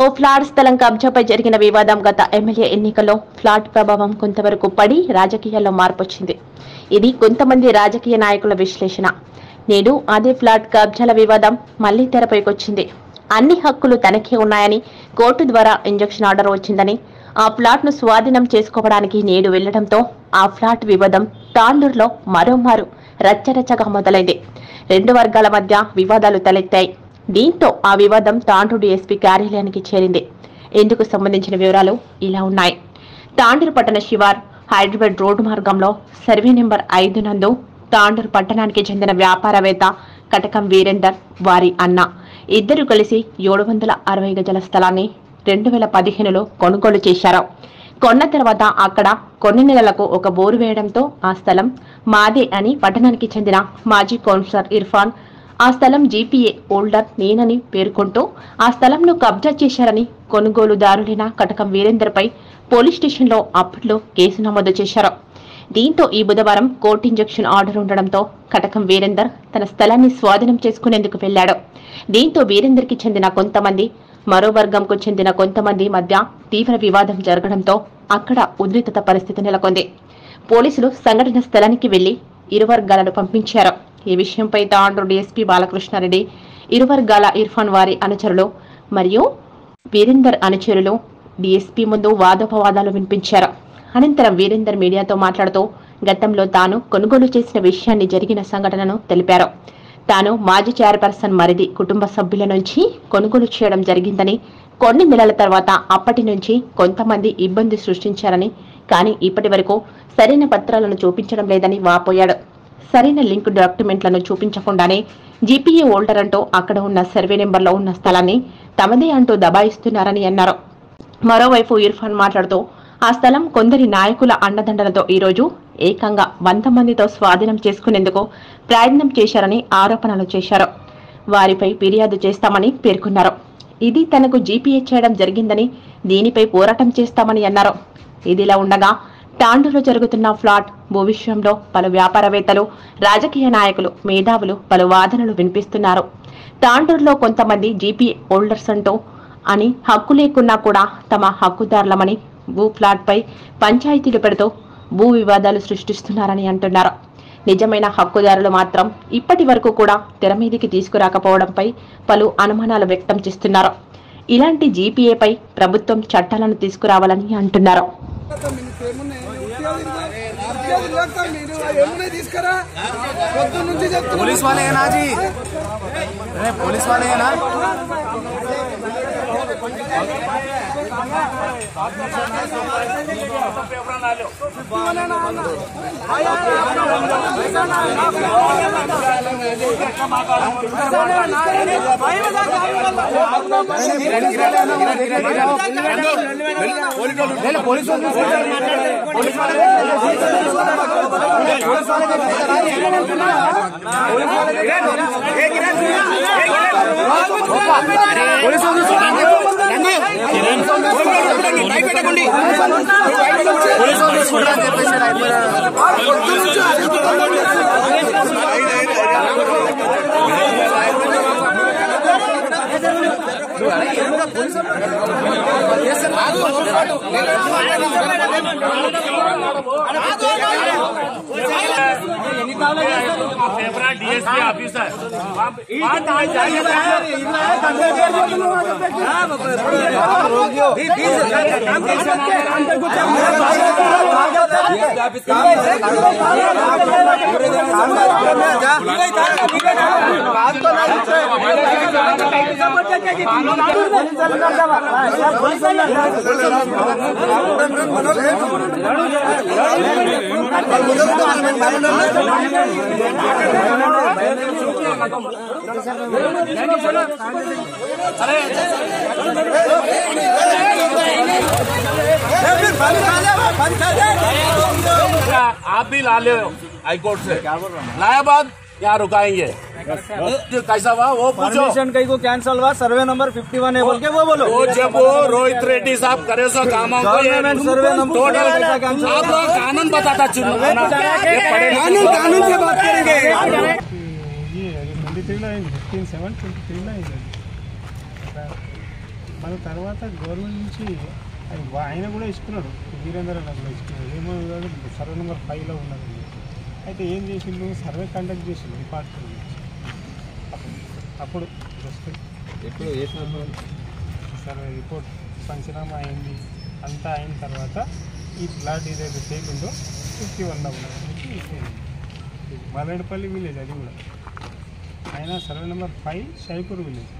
ఓ flat స్థలం కబ్జాపై జరిగిన వివాదం గత ఎమ్మెల్యే ఎన్నికల్లో ఫ్లాట్ ప్రభావం కొంతవరకు పడి రాజకీయాల్లో మార్పొచ్చింది. ఇది కొంతమంది రాజకీయ నాయకుల విశ్లేషణ. నేడు అదే ఫ్లాట్ కబ్జాల వివాదం మళ్లీ తెరపైకొచ్చింది. అన్ని హక్కులు తనకే ఉన్నాయని కోర్టు ద్వారా ఇంజక్షన్ ఆర్డర్ వచ్చిందని ఆ ఫ్లాట్ ను స్వాధీనం చేసుకోవడానికి నేడు వెళ్లడంతో ఆ ఫ్లాట్ వివాదం తాండూరులో మరోమారు రచ్చరచ్చగా మొదలైంది. రెండు వర్గాల మధ్య వివాదాలు తలెత్తాయి. దీంతో ఆ వివాదం తాండూరు ఎస్పీ కార్యాలయానికి చేరింది. ఇందుకు సంబంధించిన వివరాలు ఇలా ఉన్నాయి. తాండూరు పట్టణ శివార్ హైదరాబాద్ రోడ్డు మార్గంలో సర్వే నెంబర్ 5 నందు తాండూరు పట్టణానికి చెందిన వ్యాపారవేత్త కటకం వీరేందర్ వారి అన్న ఇద్దరు కలిసి 760 గజాల స్థలాన్ని 2015లో కొనుగోలు చేశారు. కొన్న తర్వాత అక్కడ కొన్ని నెలలకు ఒక బోరు వేయడంతో ఆ స్థలం మాదే అని పట్టణానికి చెందిన మాజీ కౌన్సిలర్ ఇర్ఫాన్ ఆ స్థలం జీపీఏ హోల్డర్ నేనని పేర్కొంటూ ఆ స్థలంను కబ్జా చేశారని కొనుగోలుదారులైన కటకం వీరేందర్ పై పోలీస్ స్టేషన్లో అప్పట్లో కేసు నమోదు చేశారు. దీంతో ఈ బుధవారం కోర్టు ఇంజక్షన్ ఆర్డర్ ఉండడంతో కటకం వీరేందర్ తన స్థలాన్ని స్వాధీనం చేసుకునేందుకు వెళ్లాడు. దీంతో వీరేందర్ కి చెందిన కొంతమంది మరో వర్గంకు చెందిన కొంతమంది మధ్య తీవ్ర వివాదం జరగడంతో అక్కడ ఉద్రిక్తత పరిస్థితి నెలకొంది. పోలీసులు సంఘటన స్థలానికి వెళ్లి ఇరు వర్గాలను పంపించారు. ఈ విషయంపై తాండూరు డీఎస్పీ బాలకృష్ణారెడ్డి, ఇరు వర్గాల ఇర్ఫాన్ వారి అనుచరులు మరియు వీరేందర్ అనుచరులు డీఎస్పీ ముందు వాదోపవాదాలు వినిపించారు. అనంతరం వీరేందర్ మీడియాతో మాట్లాడుతూ గతంలో తాను కొనుగోలు చేసిన విషయాన్ని జరిగిన సంఘటనను తెలిపారు. తాను మాజీ చైర్పర్సన్ మరిది కుటుంబ సభ్యుల నుంచి కొనుగోలు చేయడం జరిగిందని, కొన్ని నెలల తర్వాత అప్పటి నుంచి కొంతమంది ఇబ్బంది సృష్టించారని, కానీ ఇప్పటి వరకు సరైన పత్రాలను చూపించడం లేదని వాపోయాడు. సరైన లింక్ డాక్యుమెంట్లను చూపించకుండానే జీపీఏ హోల్డర్ అంటూ అక్కడ ఉన్న సర్వే నెంబర్లో ఉన్న స్థలాన్ని తమదే అంటూ దబాయిస్తున్నారని అన్నారు. మరోవైపు ఇర్ఫాన్ మాట్లాడుతూ ఆ స్థలం కొందరి నాయకుల అండదండలతో ఈరోజు ఏకంగా 100 మందితో స్వాధీనం చేసుకునేందుకు ప్రయత్నం చేశారని ఆరోపణలు చేశారు. వారిపై ఫిర్యాదు చేస్తామని పేర్కొన్నారు. ఇది తనకు జీపీఏ చేయడం జరిగిందని, దీనిపై పోరాటం చేస్తామని అన్నారు. ఇదిలా ఉండగా తాండూరులో జరుగుతున్న ఫ్లాట్ భూ విషయంలో పలు వ్యాపారవేత్తలు, రాజకీయ నాయకులు, మేధావులు పలు వాదనలు వినిపిస్తున్నారు. తాండూరులో కొంతమంది జీపీఏ హోల్డర్స్ అంటూ అని హక్కు లేకున్నా కూడా తమ హక్కుదారులమని భూ ఫ్లాట్ పై పంచాయతీలు పెడుతూ భూ వివాదాలు సృష్టిస్తున్నారని అంటున్నారు. నిజమైన హక్కుదారులు మాత్రం ఇప్పటి వరకు కూడా తెర మీదికి తీసుకురాకపోవడంపై పలు అనుమానాలు వ్యక్తం చేస్తున్నారు. ఇలాంటి జీపీఏపై ప్రభుత్వం చట్టాలను తీసుకురావాలని అంటున్నారు. पुलिस वाले हैं ना जी, अरे पुलिस वाले हैं ना। डीएसपी ऑफिसर आप भी ला लो हाईकोर्ट से लाया बाद यहाँ रुकाएंगे। कैसा हुआ वो पूछो, कहीं को कैंसल हुआ, सर्वे नंबर 51 है बोल के वो बोलो। वो जब वो रोहित रेड्डी साहब करे सो काम सर्वे नंबर टोटल आप लोग कानून बताता कानून से बात करेंगे। మన తర్వాత గవర్నమెంట్ నుంచి ఆయన కూడా ఇస్తున్నాడు, వీరేంద్ర అన్న కూడా ఇస్తున్నాడు. ఏమో సర్వే నెంబర్ 5లో ఉన్నది. అయితే ఏం చేసిండు, సర్వే కండక్ట్ చేసిండు డిపార్ట్మెంట్ నుంచి. అప్పుడు జస్ట్ ఎప్పుడు ఏ సర్వే రిపోర్ట్ పంచనామా అయింది, అంతా అయిన తర్వాత ఈ ప్లాట్ ఏదైతే టేక్ ఉందో 51లో ఉన్నది. మల్లెడపల్లి విలేజ్, అది కూడా ఆయన survey number 5 Shaipur village.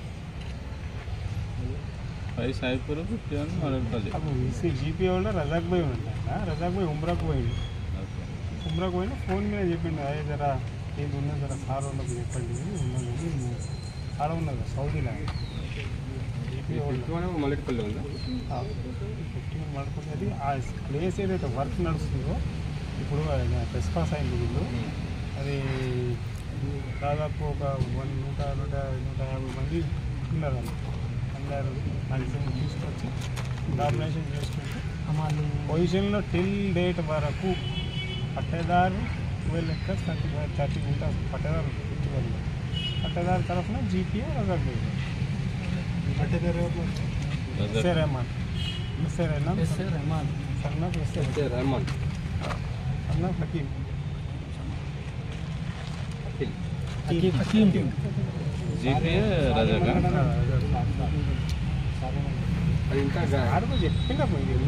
Saipur 51 Malledapalli. అప్పుడు జీపీ వాళ్ళు రజాక్ భాయ్ ఉంటాయన. రజాక్ భాయ్ ఉమ్రాకు పోయింది. ఉమ్రాకు పోయినా ఫోన్ మీద చెప్పిండు, అదే జరా ఏది ఉన్నది జరా సార్ ఉన్నది చెప్పండి, ఉన్నది ఆడ ఉన్నది సౌదీలో. జీపీ వాళ్ళు మల్లెడపల్లి ఉందా? 51 మల్లెడపల్లి. అది ఆ ప్లేస్ ఏదైతే వర్క్ నడుస్తుందో ఇప్పుడు ప్రెస్ పాస్ అయింది వీళ్ళు. అది దాదాపు ఒక 150 మంది ఉన్నారు. అందరూ మ్యాక్సిమం తీసుకొచ్చి డామినేషన్ చేసుకుంటూ పొజిషన్లో టిల్ డేట్ వరకు పట్టేదారు 12 acres 30 గుంటాస్ పట్టేదారు 51. పట్టేదారు తరఫున జీపీఏ రజాక్ భాయ్. పట్టేదారు S A Rehman, son of Hakeem. GPA Razak. చెప్పిందా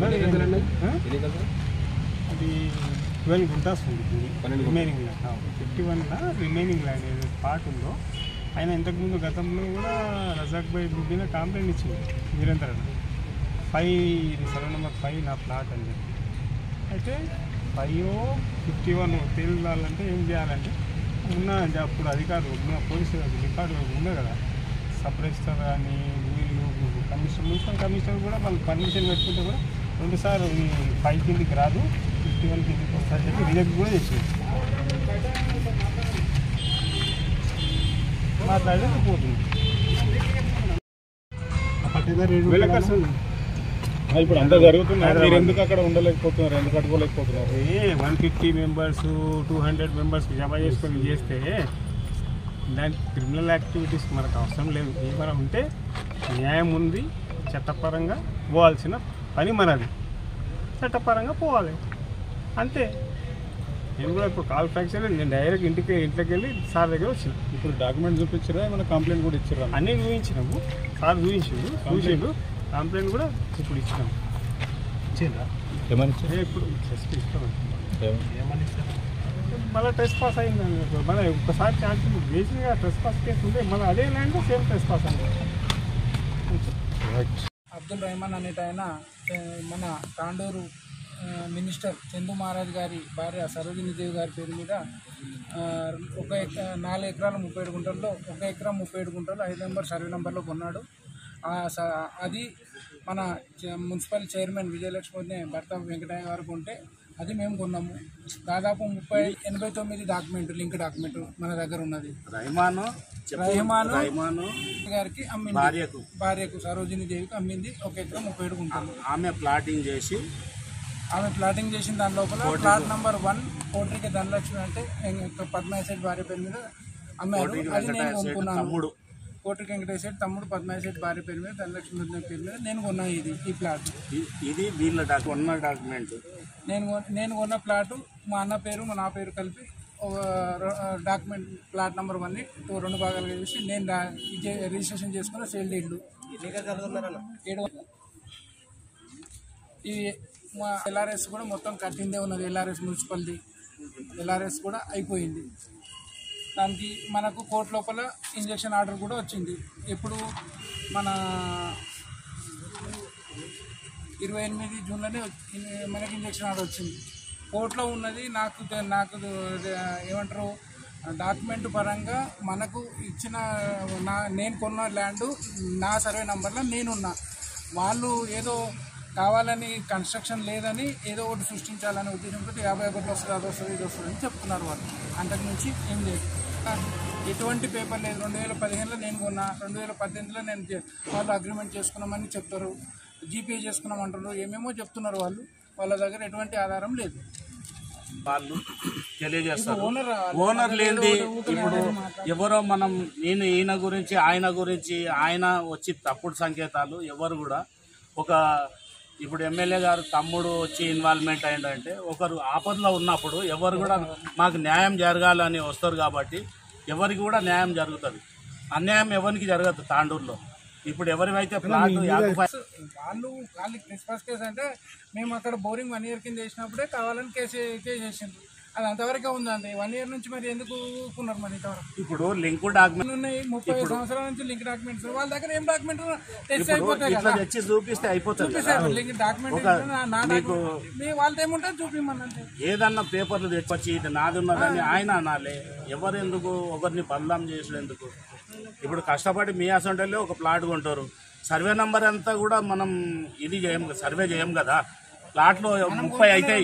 అది 12 గుంటాస్ ఉంది రిమైనింగ్ ల్యాండ్. 51లో రిమైనింగ్ ల్యాండ్ ఏదైతే పార్ట్ ఉందో ఆయన ఇంతకుముందు గతంలో కూడా రజాక్ భాయ్ మీద కంప్లైంట్ ఇచ్చింది వీరేంద్ర 5 ఇది సర్వే నెంబర్ 5 నా ప్లాట్ అని చెప్పి. అయితే 5 51 తేలాలంటే ఏం చేయాలంటే ఉన్న అప్పుడు అధికారులు ఉన్న పోలీసు రికార్డు ఉన్నాయి కదా, సబ్ రిజిస్టర్ కానీ వీళ్ళు మున్సిపల్ కమిషనర్ కూడా వాళ్ళు పర్మిషన్ పెట్టుకుంటే కూడా 2 సార్లు 5 కిందికి రాదు 51 కిందికి వస్తారని చెప్పి రిజెక్ట్ కూడా చేసింది. మాట్లాడితే పోతుంది. ఇప్పుడు అంతా జరుగుతున్నారు, మీరు ఎందుకు అక్కడ ఉండలేకపోతున్నారు, ఎందుకు కట్టుకోలేకపోతున్నారు? 150 మెంబర్స్ 200 మెంబర్స్ జమ చేసుకొని చేస్తే దాని క్రిమినల్ యాక్టివిటీస్ మనకు అవసరం లేదు. ఏమైనా ఉంటే న్యాయం ఉంది, చట్టపరంగా పోవాల్సిన పని మనది, చట్టపరంగా పోవాలి అంతే. నేను కూడా ఇప్పుడు కాల్ ఫ్యాక్చర్ నేను డైరెక్ట్ ఇంట్లోకి వెళ్ళి సార్ దగ్గర వచ్చిన. ఇప్పుడు డాక్యుమెంట్ చూపించారా, ఏమైనా కంప్లైంట్ కూడా ఇచ్చారా? అన్నీ చూపించినాము, సార్ చూసిండు కంప్లైంట్ కూడా ఇప్పుడు ఇచ్చినాము. ఇచ్చిందా ఏమని ఇప్పుడు జస్ట్ ఇస్తాం. మళ్ళీ ట్రెస్ పాస్ అయింది మళ్ళీ ఒక్కసారి ఛాన్స్ బేసిక్గా ట్రెస్ పాస్ కేసు ఉంటే మళ్ళీ అదే ల్యాండ్ సేమ్ ట్రెస్ పాస్ అయింది. అబ్దుల్ రెహమాన్ అనేట ఆయన మన తాండూరు మినిస్టర్ చందు మహారాజ్ గారి భార్య సరోజిని దేవి గారి పేరు మీద 4 ఎకరాల 37 గుంటల్లో 1 ఎకరా 37 గుంటలు 5 నెంబర్ సర్వే నెంబర్లో కొన్నాడు. అది మన మున్సిపల్ చైర్మన్ విజయలక్ష్మి భర్త వెంకటయ్య గారు కొంటే అది మేము కొన్నాము. దాదాపు 89 డాక్యుమెంట్ లింక్ డాక్యుమెంట్ మన దగ్గర ఉన్నది. రహమాను గారికి అమ్మింది, భార్యకు సరోజిని దేవికి అమ్మింది 1 ఎకరా 37 గుంటలు. ఆమె ప్లాటింగ్ చేసిన దాని లోపల ప్లాట్ నెంబర్ 1 కోట్రికి ధనలక్ష్మి అంటే పద్మాశెట్టి భార్య పేరు మీద అమ్మారు. అది నేను కొనుక్కున్నాను. కోటి వెంకటేశ్వర తమ్ముడు పద్మాశెట్టి భార్య పేరు మీద ధనలక్ష్మి పేరు మీద నేను కొన్నాను ఈ ప్లాట్. ఇది వీళ్ళ కొన్న డాక్యుమెంట్. నేను కొన్న ప్లాటు మా అన్న పేరు నా పేరు కలిపి డాక్యుమెంట్ ప్లాట్ నెంబర్ 1ని 2 భాగాలుగా చూసి నేను రిజిస్ట్రేషన్ చేసుకున్న సేల్ డీడ్లు ఈ మా ఎల్ఆర్ఎస్ కూడా మొత్తం కట్టిందే ఉన్నది. ఎల్ఆర్ఎస్ మున్సిపల్ది ఎల్ఆర్ఎస్ కూడా అయిపోయింది. దానికి మనకు కోర్టు లోపల ఇంజక్షన్ ఆర్డర్ కూడా వచ్చింది. ఇప్పుడు మన 28 జూన్లోనే మనకి ఇంజక్షన్ ఆర్డర్ వచ్చింది. కోర్టులో ఉన్నది నాకు ఏమంటారు డాక్యుమెంట్ పరంగా మనకు ఇచ్చిన నేను కొన్న ల్యాండ్ నా సర్వే నెంబర్లో నేనున్నా. వాళ్ళు ఏదో కావాలని కన్స్ట్రక్షన్ లేదని ఏదో ఒకటి సృష్టించాలనే ఉద్దేశంతో 51 వస్తుంది, అది వస్తుంది, ఇది వస్తుంది అని చెప్తున్నారు వాళ్ళు. అంతకు మించి ఏం లేదు. ఎటువంటి పేపర్ లేదు. 2015లో నేను కొన్నా, 2018లో నేను వాళ్ళు అగ్రిమెంట్ చేసుకున్నామని చెప్తారు, జీపీఏ చేసుకున్నామంటారు, ఏమేమో చెప్తున్నారు వాళ్ళు. వాళ్ళ దగ్గర ఎటువంటి ఆధారం లేదు. వాళ్ళు తెలియజేస్తారు. ఓనర్ లేనిది ఇప్పుడు ఎవరో మనం ఈయన గురించి ఆయన వచ్చి తప్పుడు సంకేతాలు ఎవరు కూడా ఇప్పుడు ఎమ్మెల్యే గారు తమ్ముడు వచ్చి ఇన్వాల్వ్మెంట్ అయిందంటే ఒకరు ఆపదలో ఉన్నప్పుడు ఎవరు కూడా మాకు న్యాయం జరగాలని వస్తారు కాబట్టి ఎవరికి కూడా న్యాయం జరుగుతుంది. అన్యాయం ఎవరికి జరగదు తాండూరులో. ఇప్పుడు ఎవరివైతే ప్లాట్ వాళ్ళు క్రిస్మస్ కేసు అంటే మేము అక్కడ బోరింగ్ 1 year కింద చేసినప్పుడే కావాలని కేసు చేసిండ్రు. అది అంతవరకే ఉందండి. 1 year నుంచి మరి ఎందుకు ఊరుకున్నారు? మరి ఇంతవరకు ఇప్పుడు లింక్ డాక్యుమెంట్ ఉన్నాయి 30 సంవత్సరాల నుంచి లింక్ డాక్యుమెంట్స్ వాళ్ళ దగ్గర ఏం డాక్యుమెంట్ టెస్ట్ అయిపోతాయి కదా, తెచ్చి చూపిస్తే అయిపోతుంది. లింక్ డాక్యుమెంట్ వాళ్ళతో ఏముంటుంది చూపిమ్మనంటే ఏదన్నా పేపర్లు తెచ్చి ఇది నాది ఉన్నదని ఆయన అనాలి. ఎవరెందుకు ఒకరిని బదనాం చేసేందుకు? ఇప్పుడు కష్టపడి మీ అసంటోళ్ళే ఒక ప్లాట్ కొంటారు. సర్వే నెంబర్ అంతా కూడా మనం సర్వే చేయం కదా. ప్లాట్లో 30 అవుతాయి.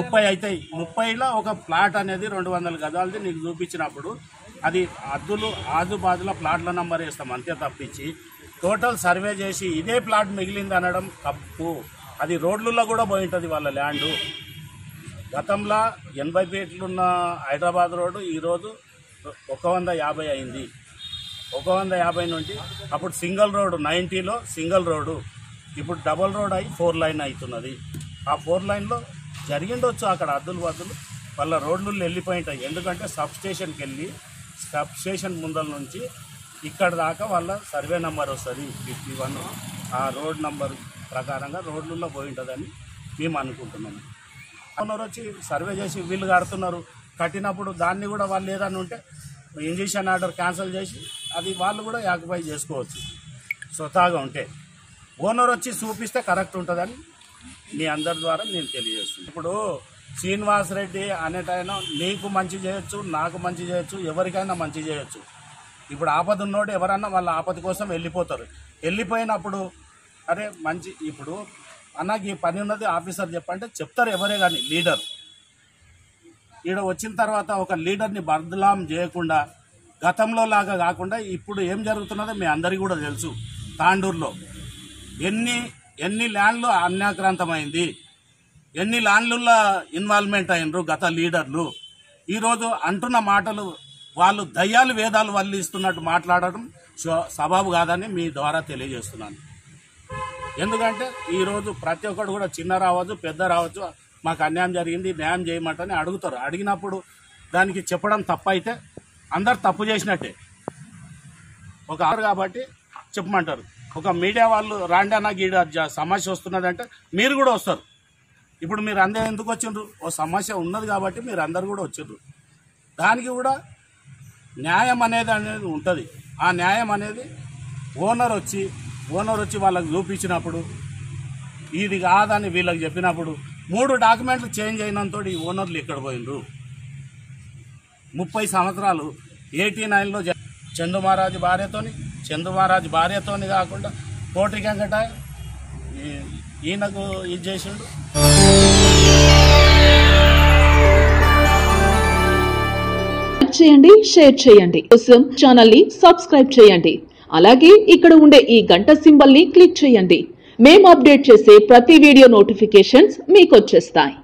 30లో ఒక ప్లాట్ అనేది 200 గజాలది నీకు చూపించినప్పుడు అది ఆజుబాజుల ప్లాట్ల నెంబర్ వేస్తాం అంతే తప్పించి టోటల్ సర్వే చేసి ఇదే ప్లాట్ మిగిలింది అనడం తప్పు. అది రోడ్లలో కూడా పోయి ఉంటుంది వాళ్ళ ల్యాండు. గతంలో 80 ఫీట్లు ఉన్న హైదరాబాద్ రోడ్డు ఈరోజు 150 అయింది. 150 నుండి అప్పుడు సింగిల్ రోడ్డు 90లో సింగిల్ రోడ్డు ఇప్పుడు డబుల్ రోడ్ అయి 4 లైన్ అవుతున్నది. ఆ 4 లైన్లో జరిగిండొచ్చు అక్కడ అద్దులు వాళ్ళ రోడ్లు వెళ్ళిపోయింటాయి. ఎందుకంటే సబ్ స్టేషన్ ముందల నుంచి ఇక్కడ దాకా వాళ్ళ సర్వే నెంబర్ వస్తుంది 51. ఆ రోడ్ నెంబర్ ప్రకారంగా రోడ్లలో పోయి ఉంటుందని మేము అనుకుంటున్నాము. ఓనర్ వచ్చి సర్వే చేసి వీళ్ళు కట్టినప్పుడు దాన్ని కూడా వాళ్ళు ఏదైనా ఉంటే ఇంజక్షన్ ఆర్డర్ క్యాన్సిల్ చేసి అది వాళ్ళు కూడా యాక్యుపై చేసుకోవచ్చు స్వతహాగా ఉంటే. ఓనర్ వచ్చి చూపిస్తే కరెక్ట్ ఉంటుందని మీ అందరి ద్వారా నేను తెలియజేస్తున్నాను. ఇప్పుడు శ్రీనివాస్ రెడ్డి అనేటైనా నీకు మంచి చేయొచ్చు, నాకు మంచి చేయొచ్చు, ఎవరికైనా మంచి చేయొచ్చు. ఇప్పుడు ఆపద ఉన్నోడు ఎవరన్నా వాళ్ళ ఆపద కోసం వెళ్ళిపోతారు. వెళ్ళిపోయినప్పుడు అరే మంచి ఇప్పుడు అన్నకి ఈ పని ఉన్నది ఆఫీసర్ చెప్పంటే చెప్తారు ఎవరే కానీ లీడర్. ఈడ వచ్చిన తర్వాత ఒక లీడర్ని బదలాం చేయకుండా గతంలో లాగా కాకుండా ఇప్పుడు ఏం జరుగుతున్నదో మీ అందరికీ కూడా తెలుసు. తాండూరులో ఎన్ని ల్యాండ్లు అన్యాక్రాంతమైంది, ఎన్ని ల్యాండ్లలో ఇన్వాల్వ్మెంట్ అయినరు గత లీడర్లు. ఈరోజు అంటున్న మాటలు వాళ్ళు దయ్యాలు వేదాలు వల్లిస్తున్నట్టు మాట్లాడడం సబబు కాదని మీ ద్వారా తెలియజేస్తున్నాను. ఎందుకంటే ఈరోజు ప్రతి ఒక్కరు కూడా చిన్న రావచ్చు పెద్ద రావచ్చు మాకు అన్యాయం జరిగింది న్యాయం చేయమంటని అడుగుతారు. అడిగినప్పుడు దానికి చెప్పడం తప్పు అయితే అందరు తప్పు చేసినట్టే. ఒక కాబట్టి చెప్పమంటారు. ఒక మీడియా వాళ్ళు రాండి అన్న గీడ సమస్య వస్తున్నదంటే మీరు కూడా వస్తారు. ఇప్పుడు మీరు అందరూ ఎందుకు వచ్చిండ్రు? ఓ సమస్య ఉన్నది కాబట్టి మీరు అందరు కూడా వచ్చిండ్రు. దానికి కూడా న్యాయం అనేది ఉంటుంది. ఆ న్యాయం అనేది ఓనర్ వచ్చి వాళ్ళకి చూపించినప్పుడు ఇది కాదని వీళ్ళకి చెప్పినప్పుడు 3 డాక్యుమెంట్లు చేంజ్ అయినంతో ఈ ఓనర్లు ఇక్కడ పోయినరు. 30 సంవత్సరాలు 89లో చందుమహారాజు భార్యతోని కాకుండా కోటి వెంకట ఈయనకు ఇది చేసిండు. చేయండి, షేర్ చేయండి. కోసం ఛానల్ ని సబ్స్క్రైబ్ చేయండి. అలాగే ఇక్కడ ఉండే ఈ గంట సింబల్ ని క్లిక్ చేయండి. మేము అప్డేట్ చేసే ప్రతి వీడియో నోటిఫికేషన్స్ మీకు వచ్చేస్తాయి.